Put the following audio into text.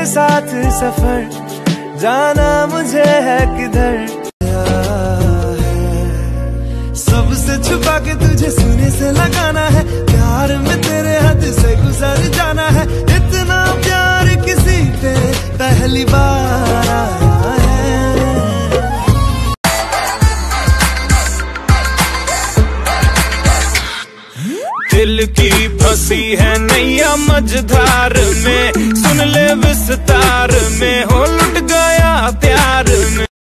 साथ सफर, जाना मुझे है किधर। सबसे छुपा के तुझे सीने से लगाना है, प्यार में तेरे हद से गुजर जाना है। इतना प्यार किसी पे पहली बार आया है। दिल की फंसी है नैया मझधार में, सुन ले विस्तार में, हो लुट गया प्यार में।